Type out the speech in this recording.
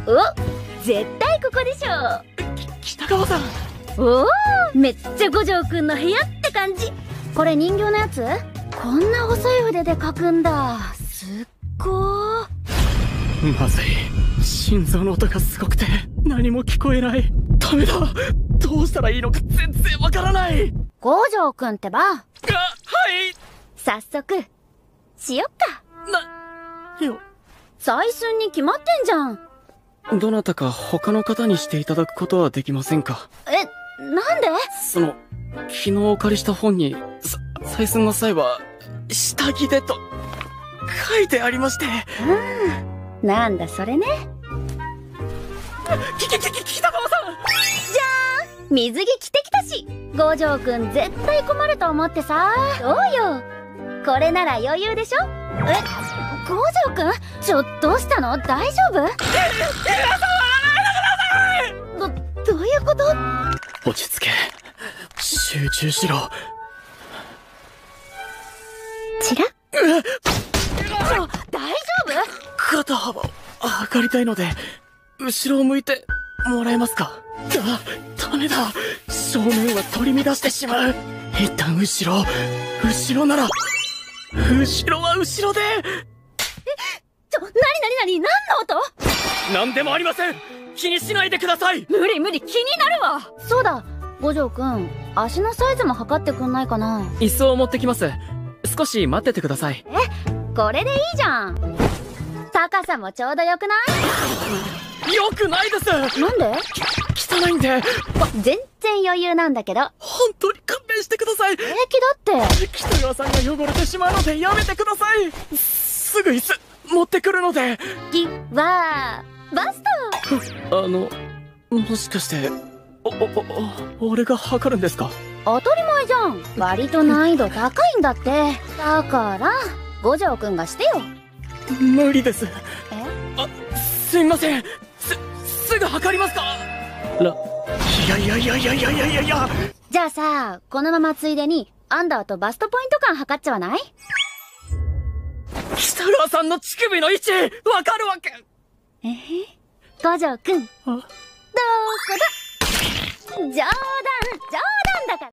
お、絶対ここでしょ。 北川さん。 おお、めっちゃ五条くんの部屋って感じ。これ人形のやつ？こんな細い筆で描くんだ。すっごー。 まずい。心臓の音がすごくて何も聞こえない。ダメだ。どうしたらいいのか全然わからない。 五条くんってば。 はい。 早速しよっか。 よ。 採寸に決まってんじゃん。 どなたか他の方にしていただくことはできませんか？ なんで？ 昨日お借りした本に採寸の際は下着でと書いてありまして。 なんだそれね。 北川さん。 じゃーん、水着着てきたし。五条くん絶対困ると思ってさ。どうよ、これなら余裕でしょ。五条くん、どうしたの？大丈夫？どういうこと？ 落ち着け。集中しろ。 チラッ。大丈夫？ 肩幅を測りたいので後ろを向いてもらえますか？ダメだ。正面は取り乱してしまう。一旦後ろなら後ろは後ろで。 何の音？ 何でもありません。気にしないでください。 無理気になるわ。そうだ、五条くん、足のサイズも測ってくんないかな。 椅子を持ってきます。少し待っててください。 これでいいじゃん。高さもちょうどよくない？ よくないです。 なんで？ 汚いんで。 全然余裕なんだけど。 本当に勘弁してください。 平気だって。 北川さんが汚れてしまうのでやめてください。すぐ椅子持ってくるので。 バスト。 もしかして俺が測るんですか？ 当たり前じゃん。割と難易度高いんだって。だから五条くんがしてよ。 無理です。すみません。すぐ測りますか？いや。 じゃあさ、このままついでにアンダーとバストポイント間測っちゃわない？ 北川さんの乳首の位置わかるわけ。 五条くん、どこだ？冗談だから。